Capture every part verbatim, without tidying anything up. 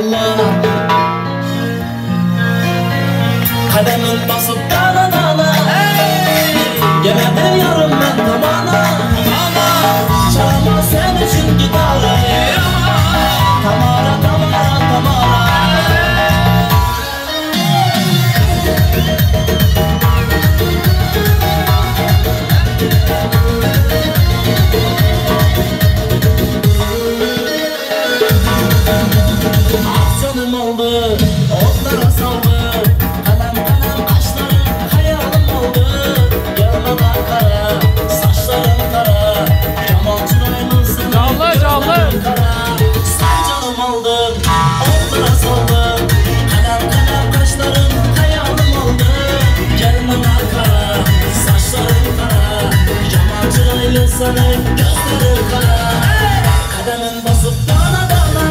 Allah. Kademin basıp dana dana, geledi yarım ben tamana. Çalma sen için gitarı, Tamara Tamara Tamara. Canım oldu, otlara saldı, kalem kalem kaşlarım hayalim oldu. Yanına kara, saçlarım kara, yamancın oynansın canlı canlı kara. Sen canım oldun, otlara saldı, kalem kalem kaşlarım hayalim oldu. Yanına kara, saçlarım kara, yamancın oynansın gözlerim kara. Kademin basıp dana dana,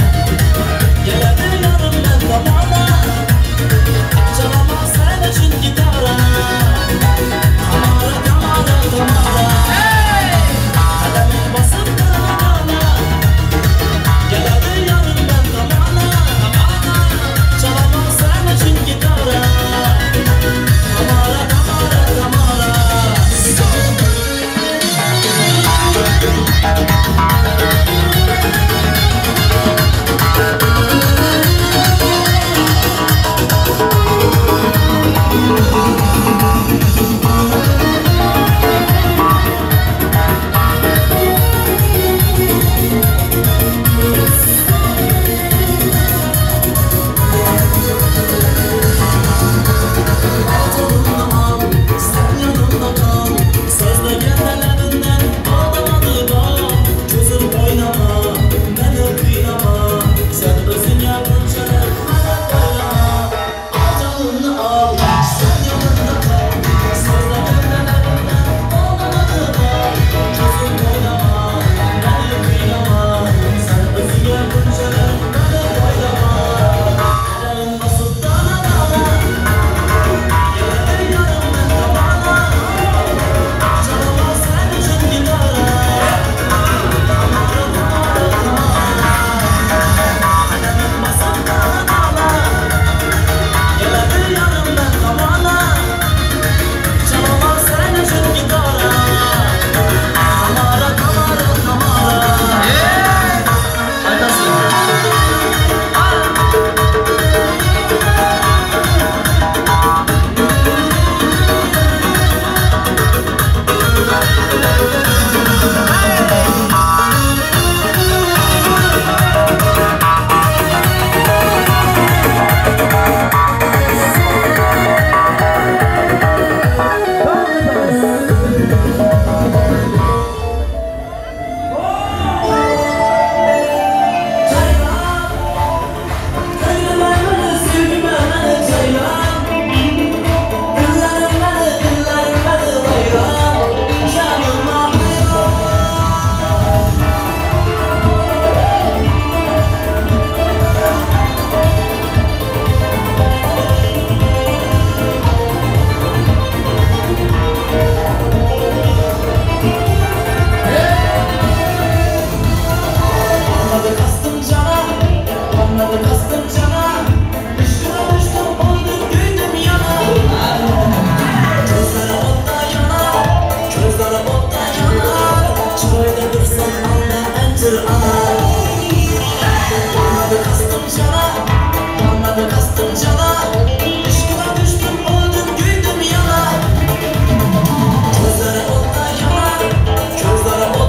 geledi yarım ben tamana. Çalama sen için gitara, Tamara Tamara Tamara. Kademin basıp dana dana, geledi yarım ben tamana. Çalama sen için gitara, Tamara Tamara Tamara.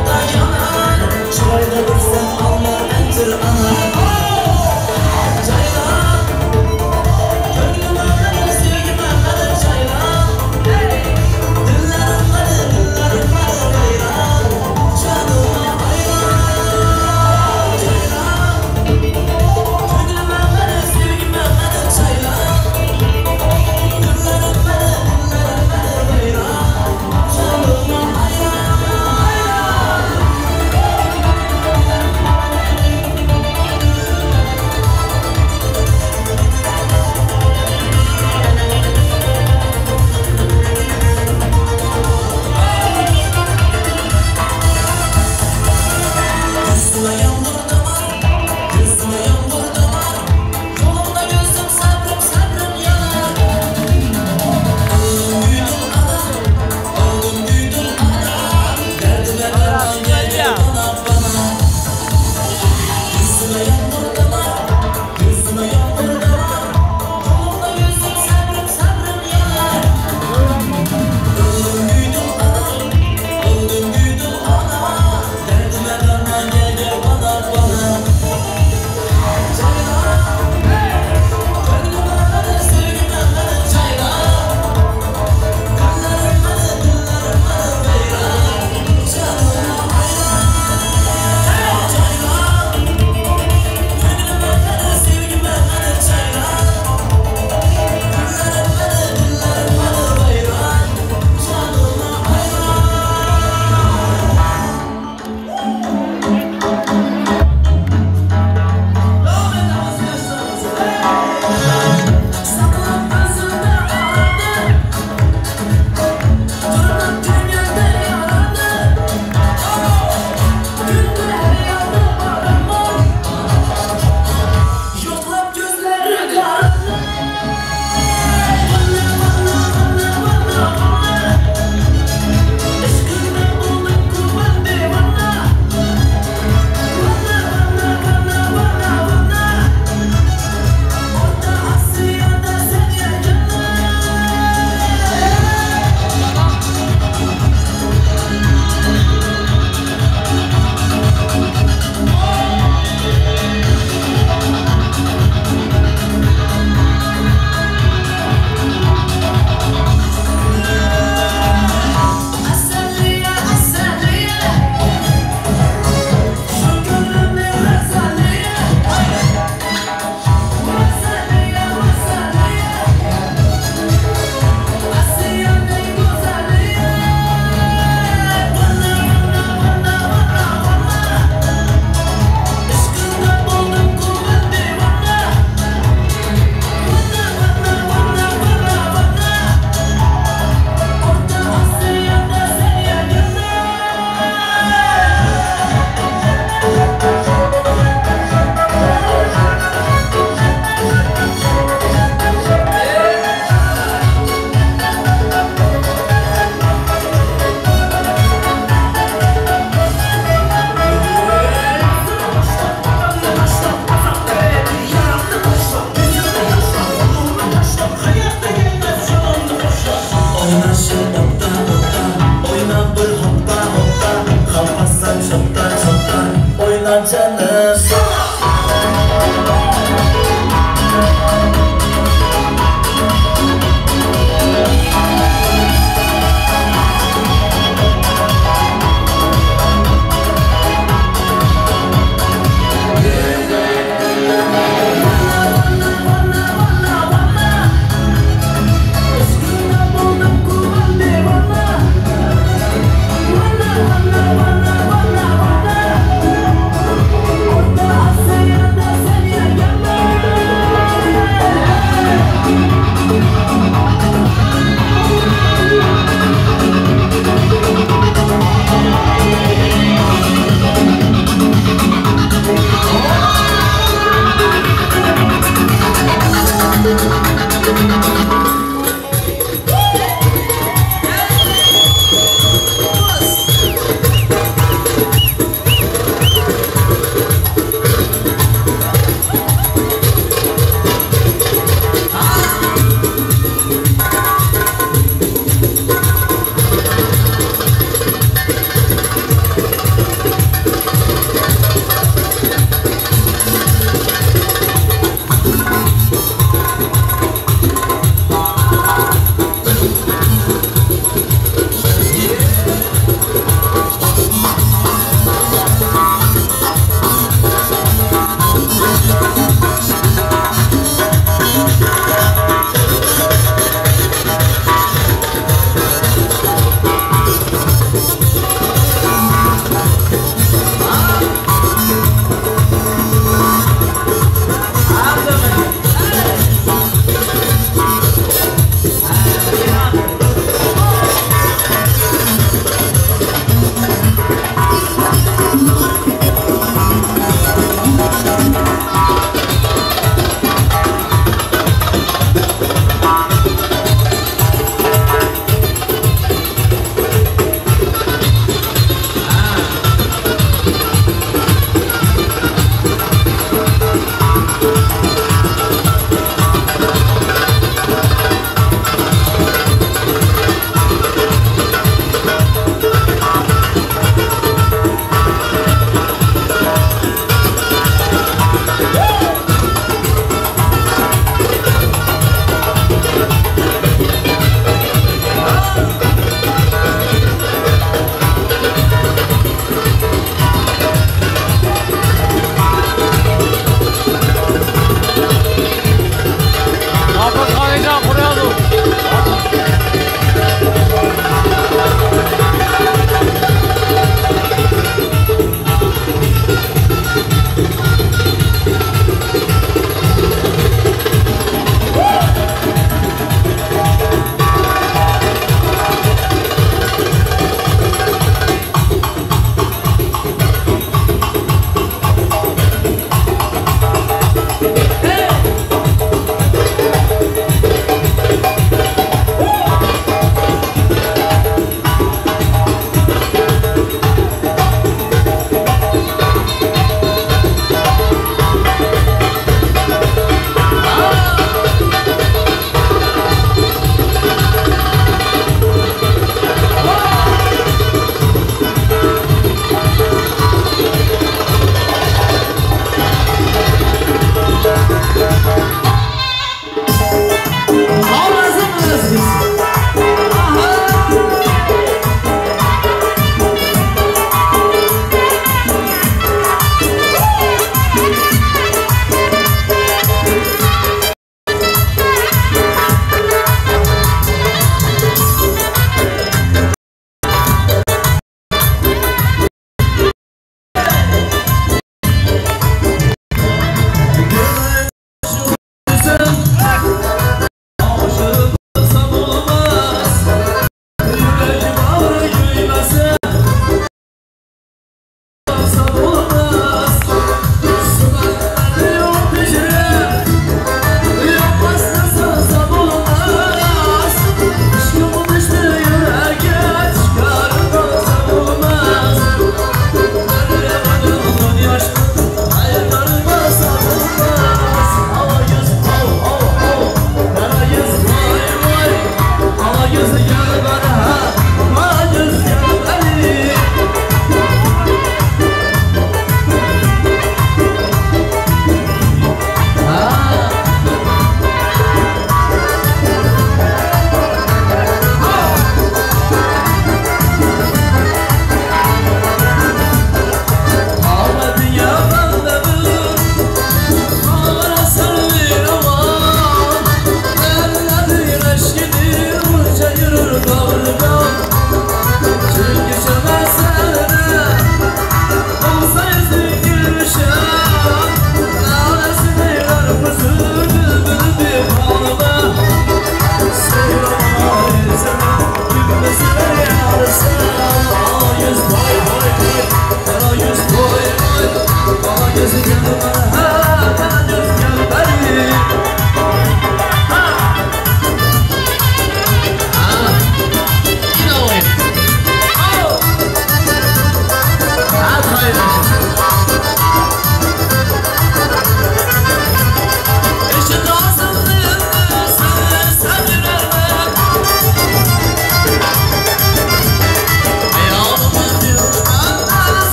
Cayla dursan Allah entir ana.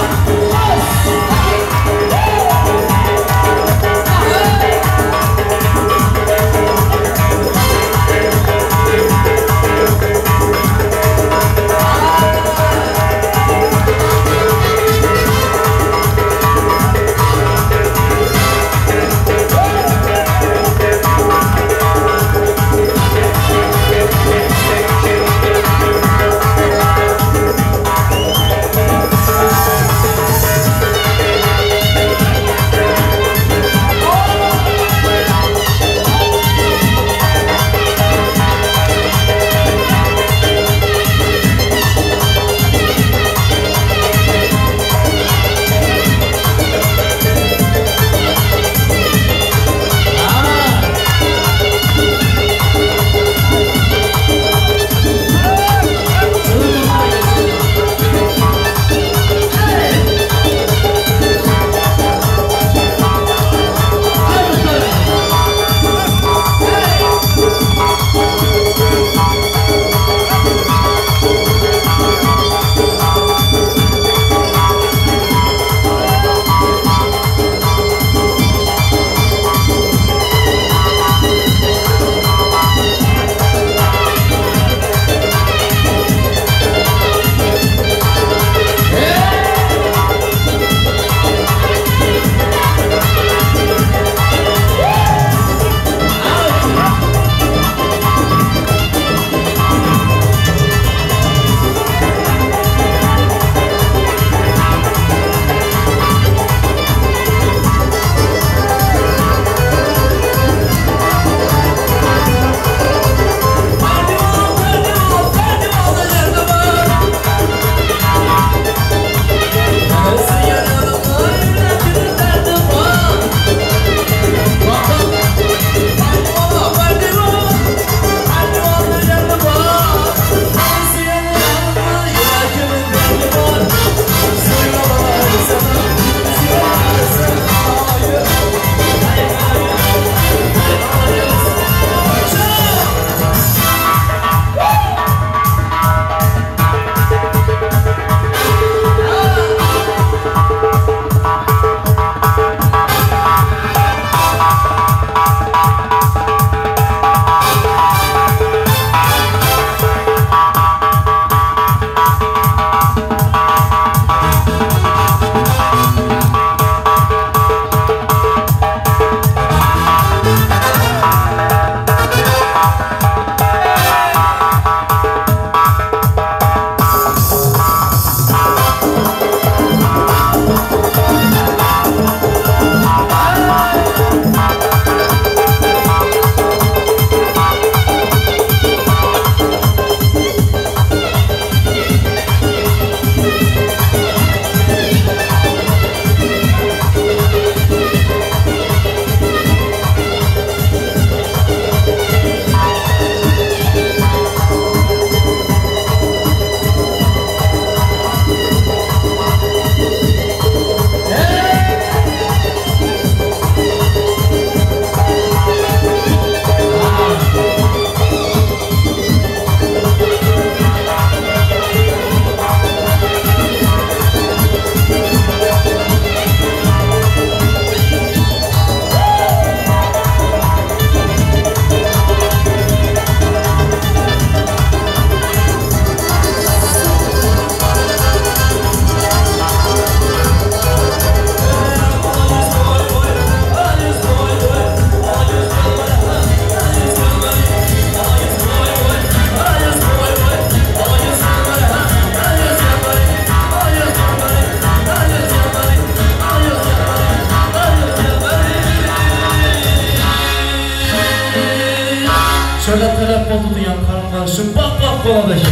Şöyle telefonu duyan kardeşim bak bak kardeşim.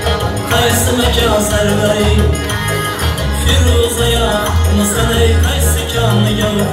Qaysi makon sarvari Firuza ya Musanay qaysi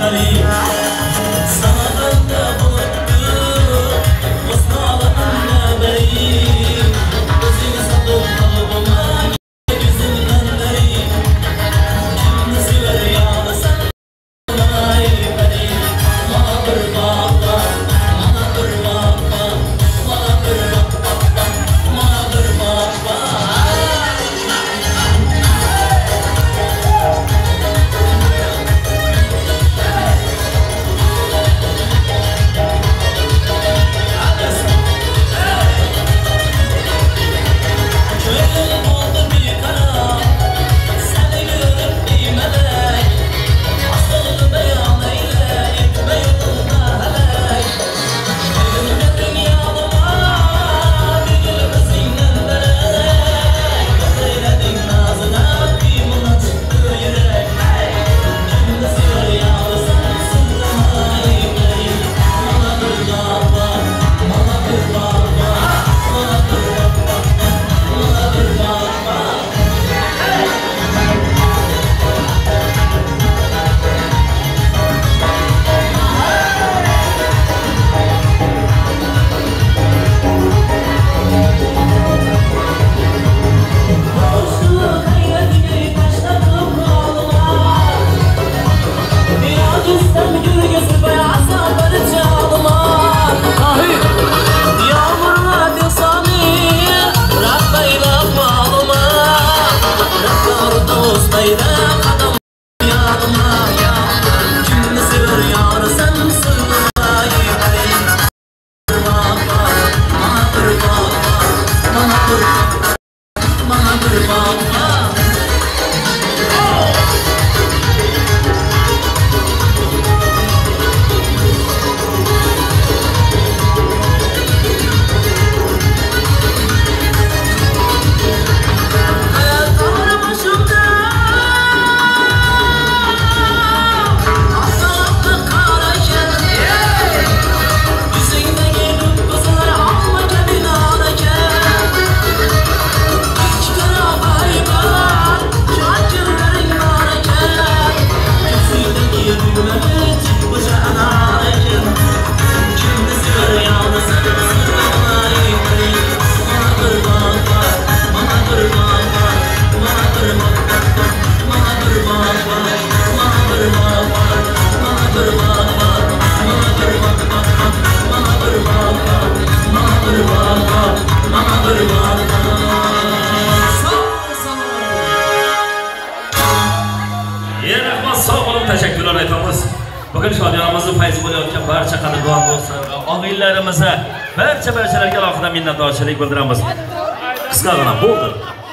Teşekkürler aytamiz. Bugün şadiyamızın fayzi bo'layotgan barcha qadrdon do'stlar va og'aylarimizga, barcha barchalarga alohida minnatdorchilik bildiramiz. Qisqagina bo'ldi.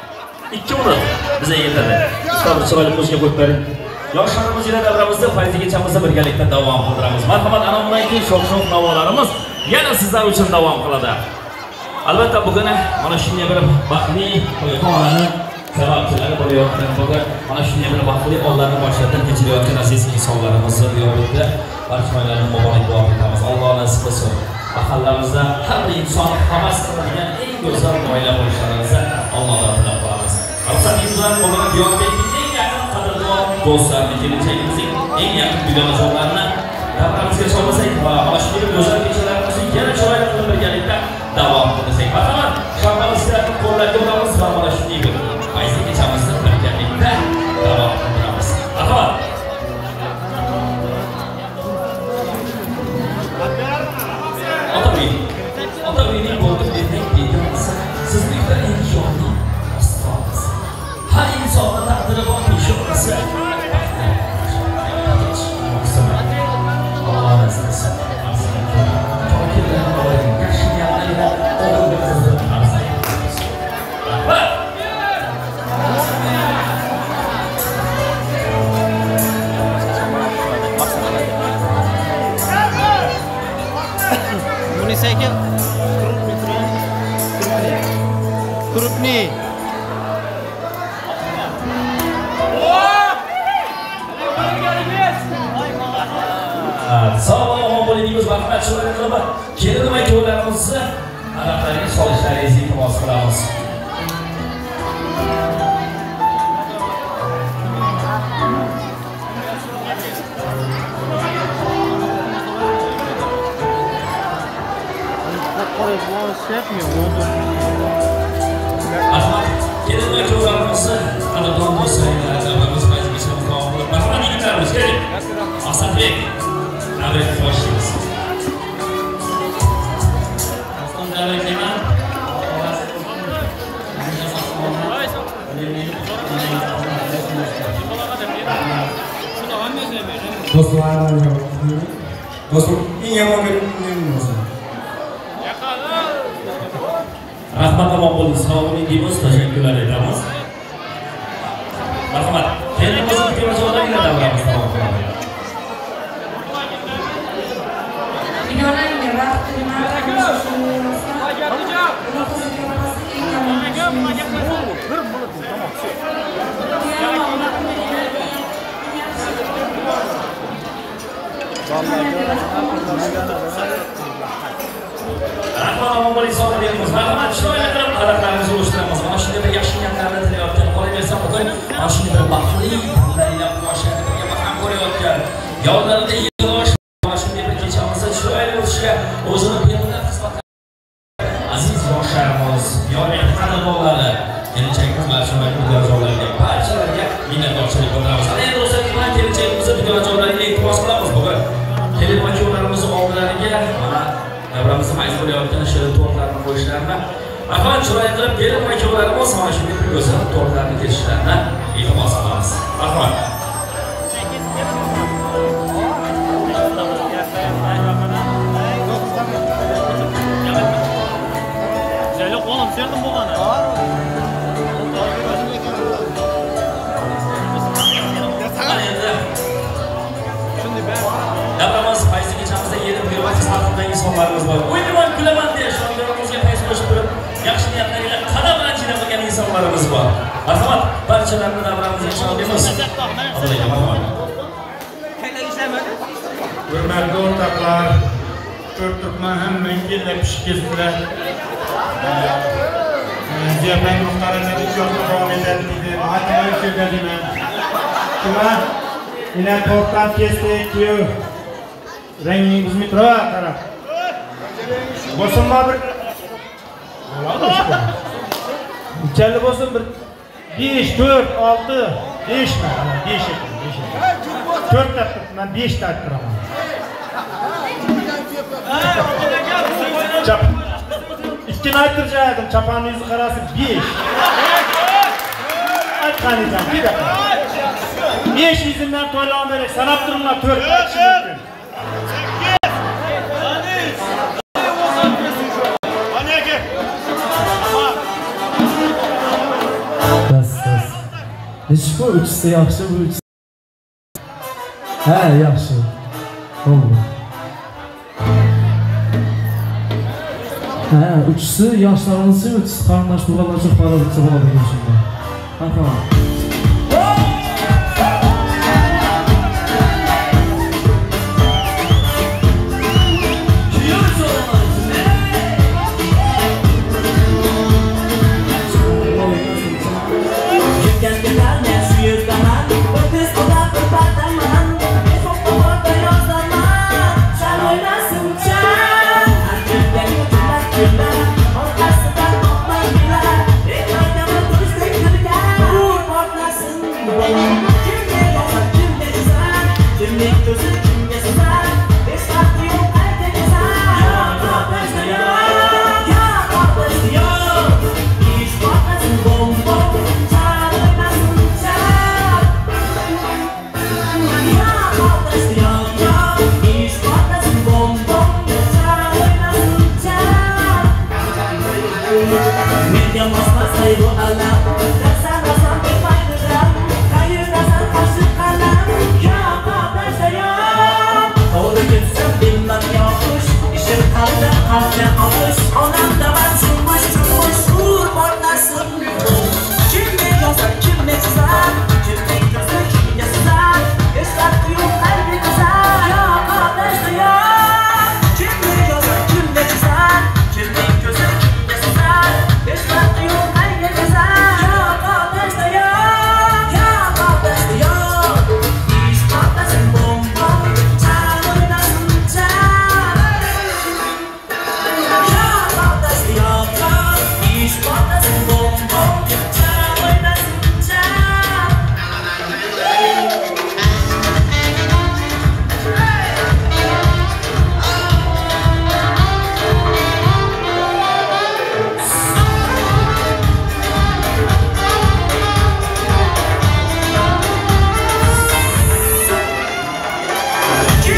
ikki minut bizga yetadi. Qisqa bir chiroyli qo'shga qo'yib bering. Yoshlarimiz ila davramizda fayzi kechamizni birgalikda davom qildiramiz. Marhamat, ana bundan keyin sho'x-sho'x navolarimiz yana sizlar uchun davom qiladi. Albatta bugun mana shunday bir baxtli to'yxonani sababchilari bo'layotgan bugun mana shunday bir baxtli onlarni boshlatib kechirayotgan aziz insonlarimizni ziyoratda barchalarni muborakbod etamiz. Alloh nasib qilsin. Mahallamizda har bir inson havas qiladigan eng go'zal oila bo'lishlaringizni Allohdan tilab qolamiz. Maqsadimiz bilan bugun Diyarbakirning eng yaqin qadrdon do'stlarni, kelajagimizning eng yaqin dugonazorlarini davramizga chorlasak va mana shunday go'zal kechalarimizni yana chiroyli qilib birgalikda davom qilsak. Marhamat, shambaliklarni qo'llarga olamiz va mana shunday bir fayzi kechamizni birgalikda davom qildiramiz. Marhamat. Otabek, Otabekning bo'ldi demak deymiz. Sizliklar eng jonli astronomiz. Har insonning taqdiri bor peshonasi. Munisa'ga krupniy Sağlam bo'linglar, vaqt chiroyli kelin va kuyovlarimizni aniqlarga solishlaringizni iltimos qilamiz. Rahmat. Kelin va kuyovlarimizni qadrdon do'stlarga davramiz fayziga shamqon qilib marhamat yigitlarimiz keling. Asadbek, navbat boshlaymiz. Do'stlar, do'stlar, eng yomon ko'rgan bo'lsin. Rahmat omon bo'ling, sog' bo'ling deymiz, tashakkurlar etamiz. Marhamat, kelinimizni kuyovlarga davramiz davom qiladi. Videolarga vaqtni Rahmat omon bo'ling, sog' bo'lingmiz. Marhamat, chiroyli qilib xaridlarimizni o'shtiramiz. Mana shunday bir yaxshi niyatlarni tilayotgan qolaversa, Xudoy mana shunday bir baxtli kunlarga munoshabatga baham ko'rayotgan yollarida yosh mana shunday bir kechamizni chiroyli o'tishga o'zini berilgan xizmat aziz yoshlarimiz, yoring qadrdonlari, kelinchakimiz barcha videojoylarga, barchalarga minnatdorchilik bildiramiz. Endi do'stlar, mana kelinchakimizni videojoylarga iltimos qilamiz bugun. Kelin va kuyovlarimizni oldilariga mana davramizni fayz bo'layotgan shirin tortlarni qo'yishlarini, marhamat chiroyli qilib kelin va kuyovlarimiz mana shunday go'zal tortlarni kesishlarini iltimos qilamiz. Marhamat. Davramiz fayzi kechamizda yeni bir va xizmat qilgan insonlarimiz bor. O'ynaman, kulaman deya shogirdlarimizga fayz qo'shib turib, yaxshi niyatlarga qadam bilan qilgan insonlarimiz bor. Marhamat, barchalarini davramizga chaqiramiz. Allohga marhamat. Hurmatli o'rtoqlar, ko'rtirman hammang yillab pishkizlar. Ziyafat muhtaralari ijodda davom etadi deydi. Hattoki keladiman. Kimlar? Ina tortdan kesdik, kuyov. Rangingiz mitro qarab. Bosimma bir. Uchali bo'lsin bir besh, to'rt, olti, besh mana, besh ekan, besh ekan. to'rt ta turibman, besh ta turaman. Chap. Ikkini aytirjadim, chapaningizni qarasi besh. Aytganingizdan bir daqiqa. besh yuzdan to'lab berib, sanab turibman to'rt ta kishi mumkin. Hiç bu üçüsü yaxşı, bu üçüsü. Ha, yaxşı. Oldu. Ha, üçüsü yaşlarınızı, üçüsü karındaş bulgalar çok para bütçe olabilir şimdi. Ha, tamam. Yeah.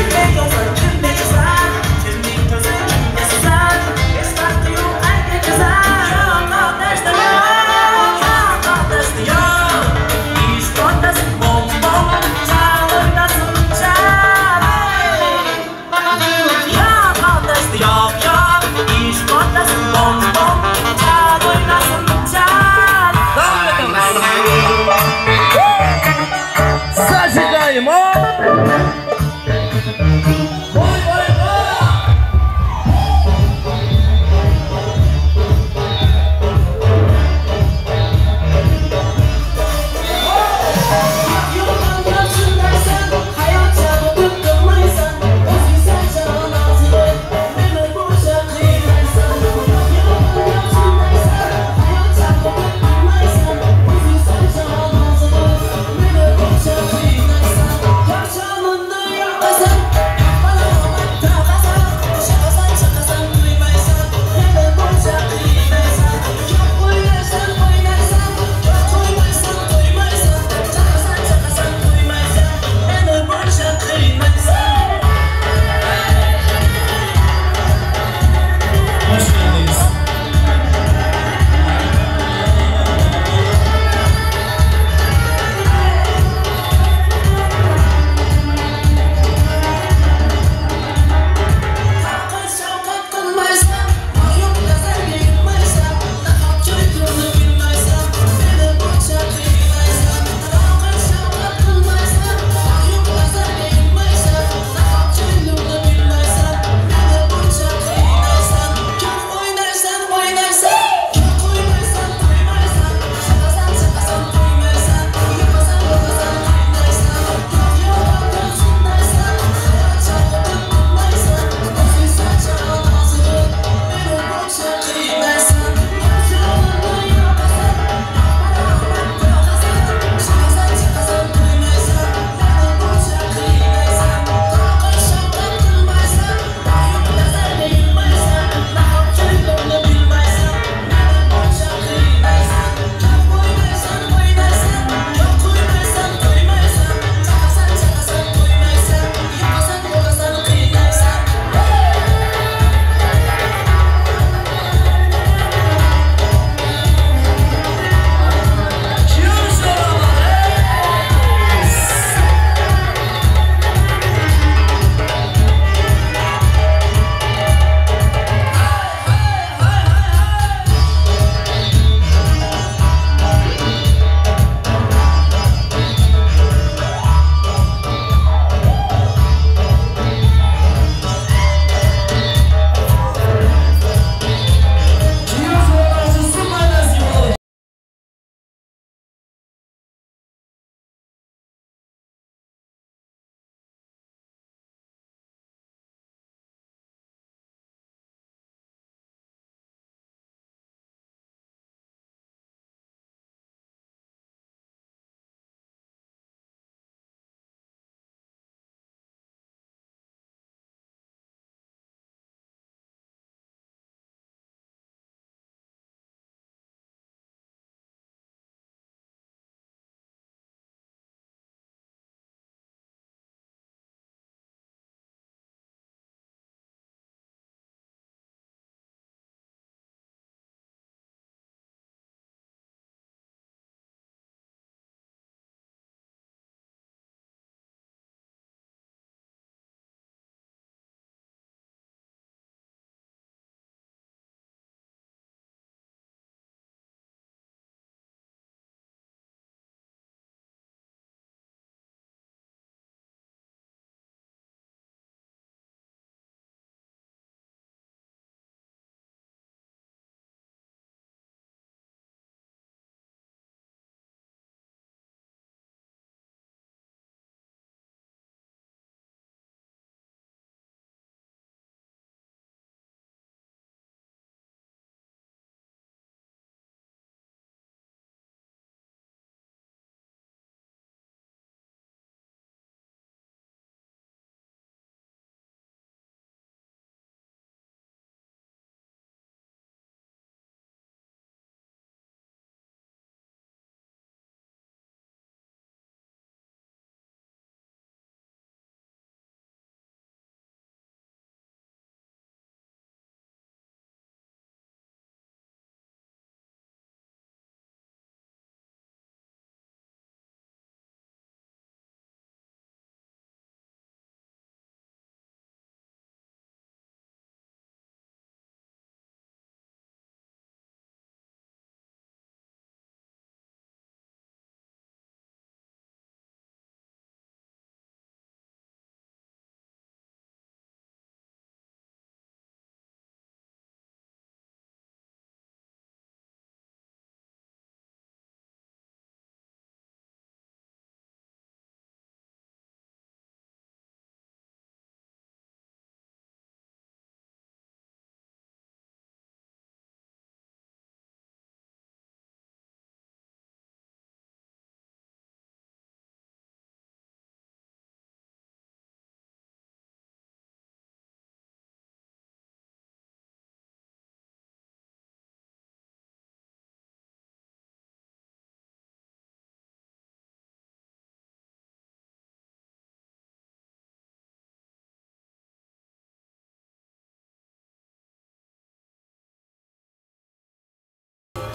Zajigajmo!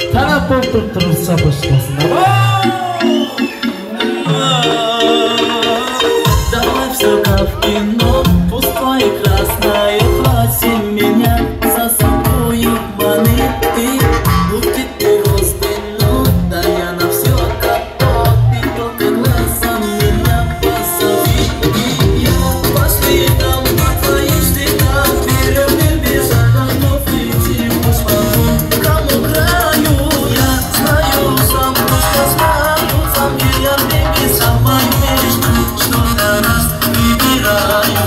Taraf ol tutturursa başlasın. Давай все как в кино, пустой красное платье меня за собой манит. Будет ты гостино, да я на все готов, и только глазом меня позови. Я пошли там по твоим следам, вперед не бежать, готов идти по шагу. Кому краю я знаю, сам просто знаю, сам я в небе самой мечты, что для нас выбираю.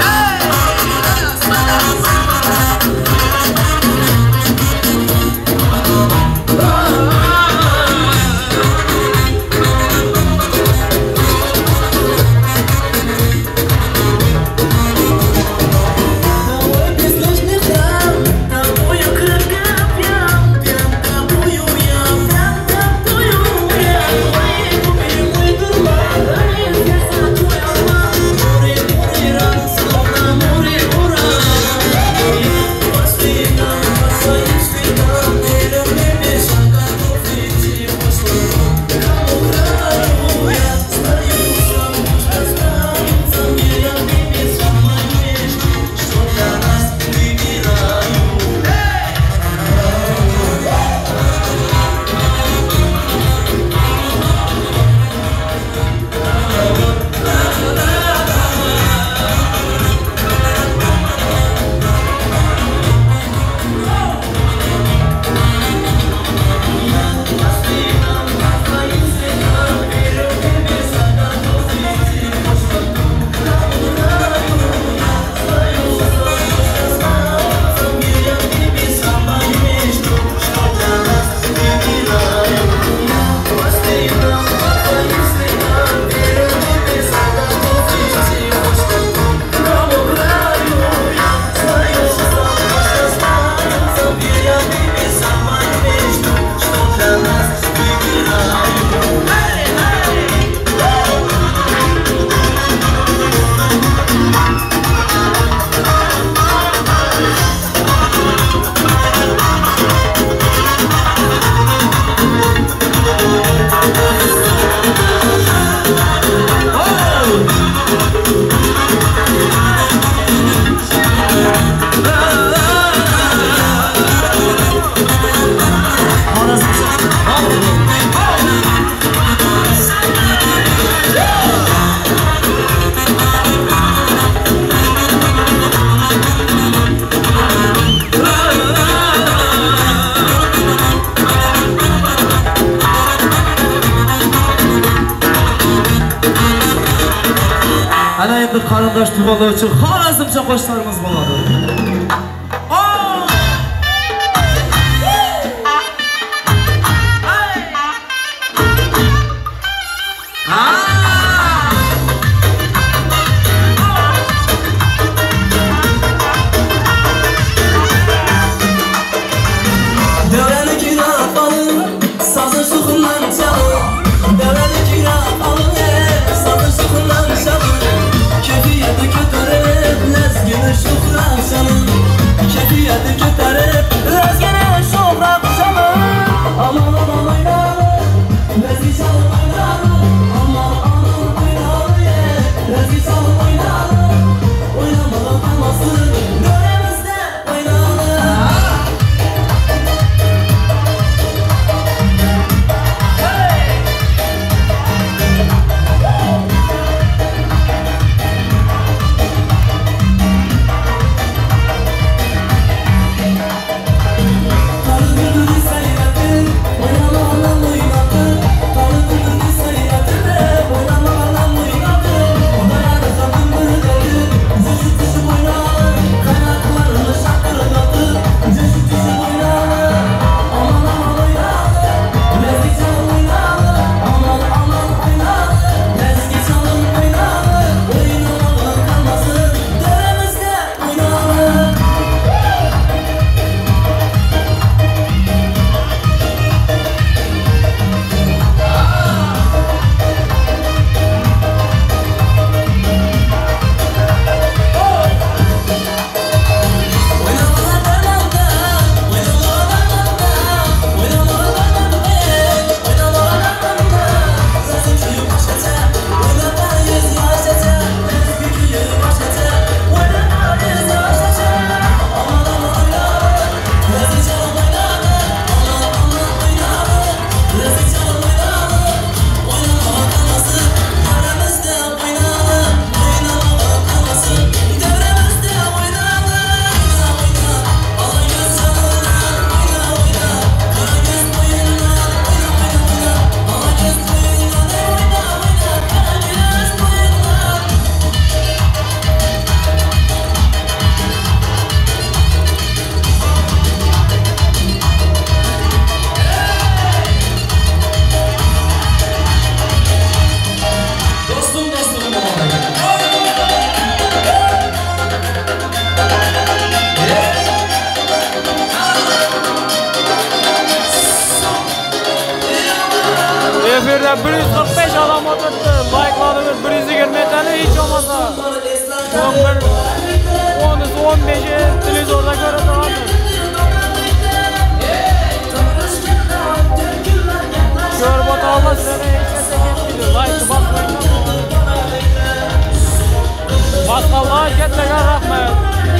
Ana endi qarindosh tug'anlar uchun xorazmcha qo'shiqlarimiz bo'ladi. Şükran sana on beşi televizorda ko'radigan. Ko'rib o'tolmaslar, hech narsa ketmaydi. Like bosmayman. Boshqalar ketmagan rahmat.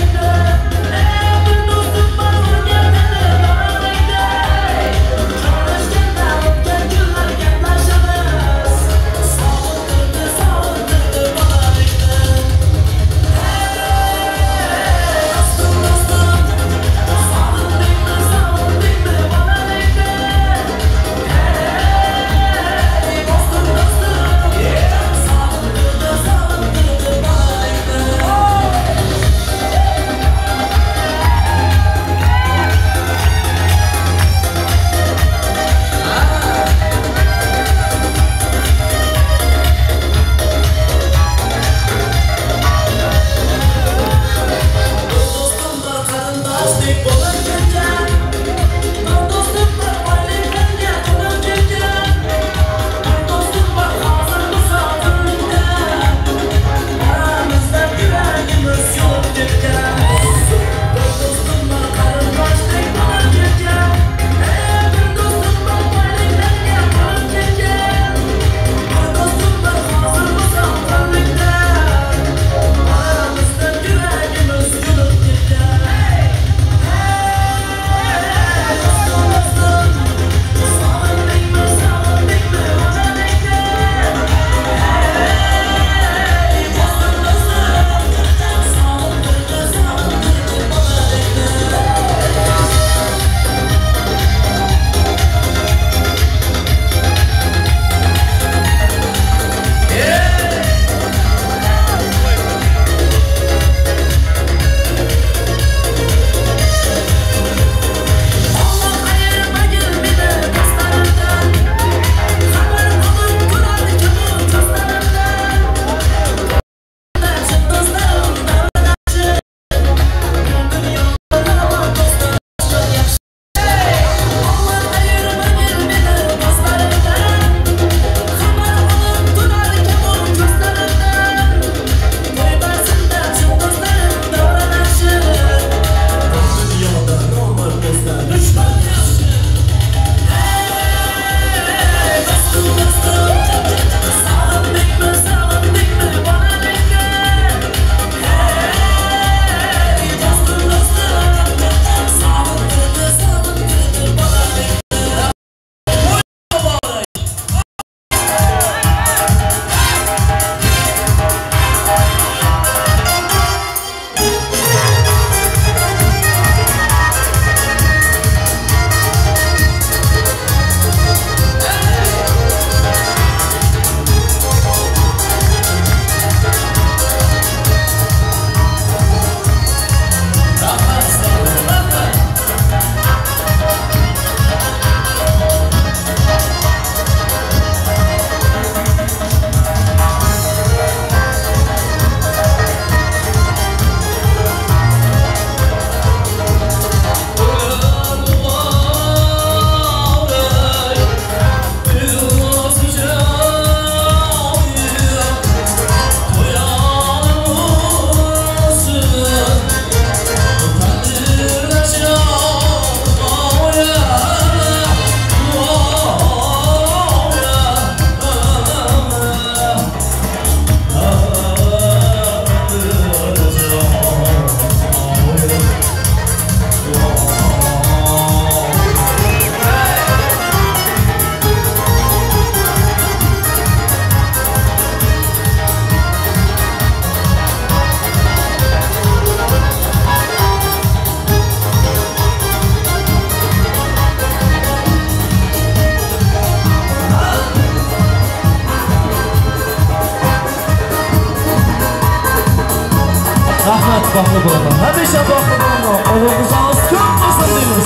Rahmat baxtli bo'linglar. Hamisha baxtli bo'linglar. Ovozingiz ko'p bo'lsin deymiz.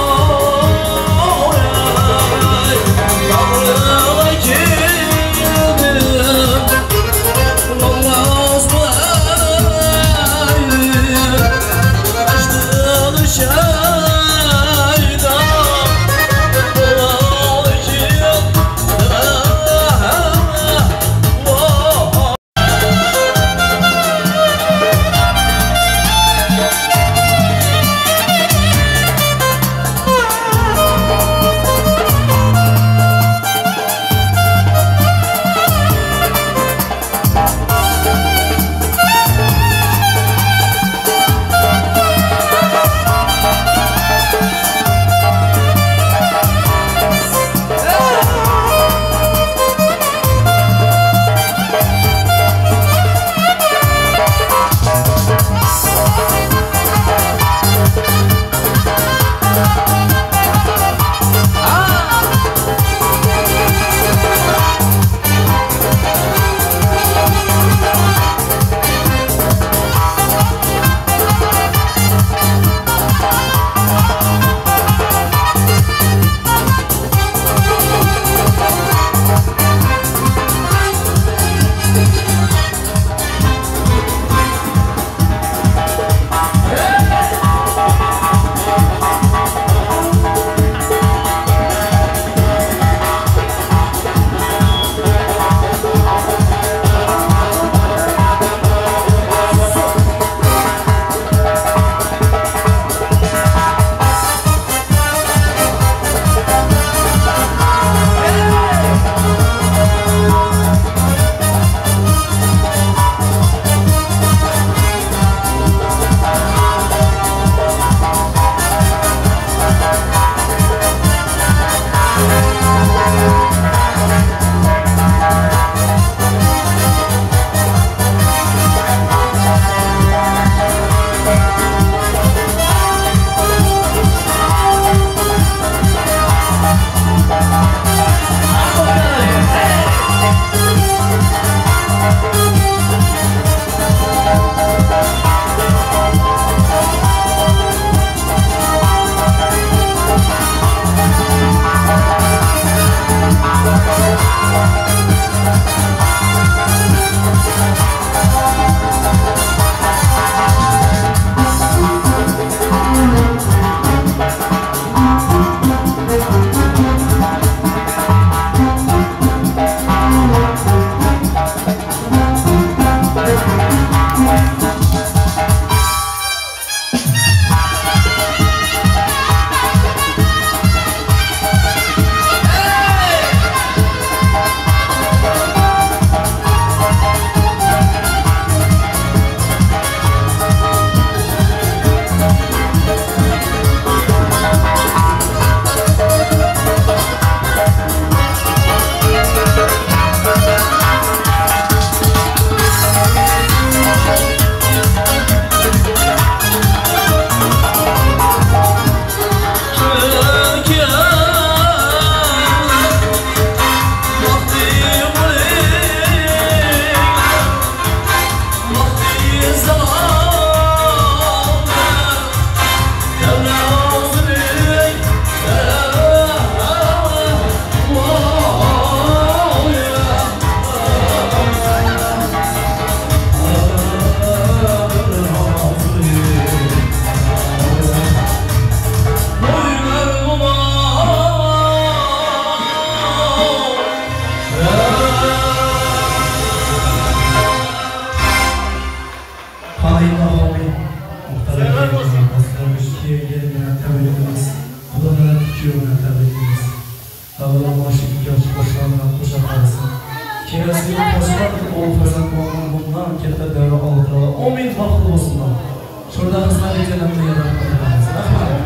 Oh, Osmanov o'g'il farzand bo'lgan bundan katta davra oldilar. Amin vaqtli bo'lsinlar. Shunda xizmat etganimni yana qilamiz. Rahmat.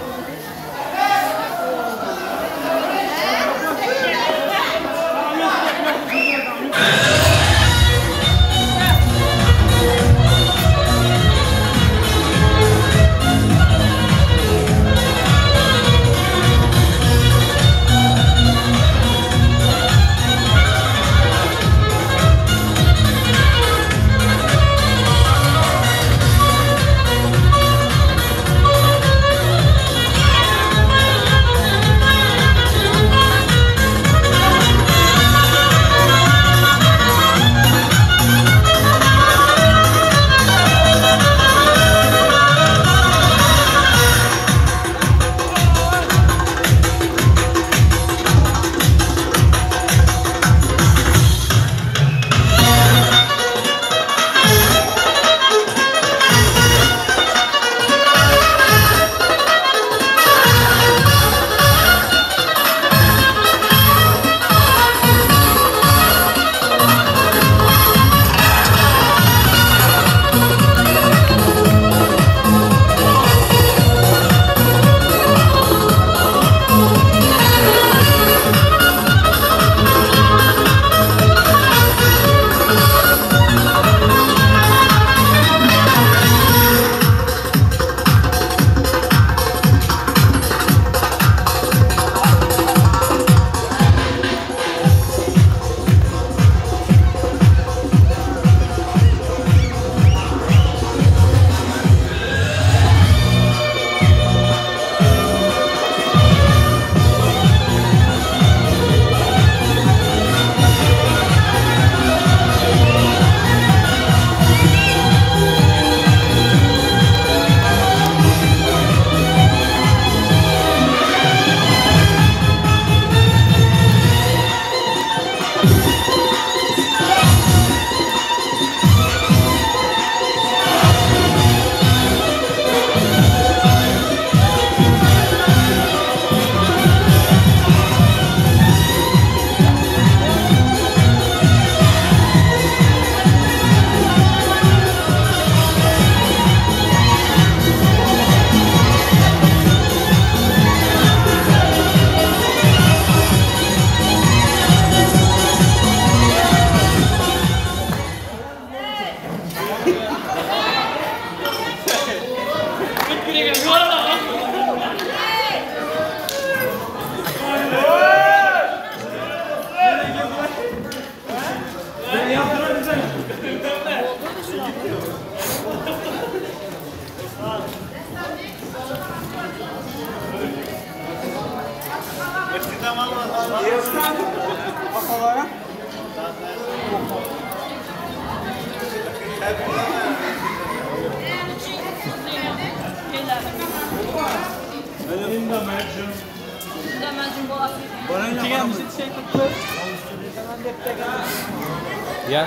Ya.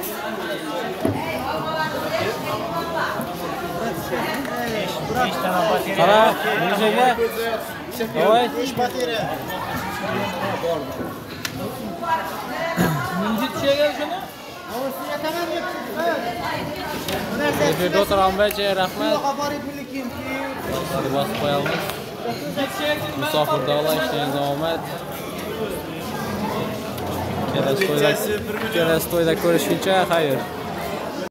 Qara, nimaga? Voy, mingi tushagan shuni? Video o'tiramiz, rahmat. Bosib qo'yamiz. Musofirdolar ishlaymiz, omad. Kelasi to'yda, kelasi to'yda ko'rishguncha, xayr.